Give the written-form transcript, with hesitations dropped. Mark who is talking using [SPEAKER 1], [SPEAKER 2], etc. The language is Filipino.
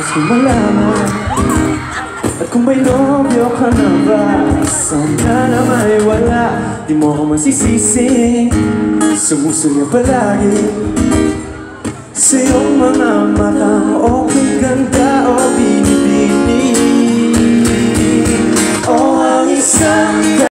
[SPEAKER 1] gusto malaman. At kung may nobyo ka na ba, sana na may wala. Di mo ako masisisi, sumusuya palagi sa iyong mga matang okay ganda.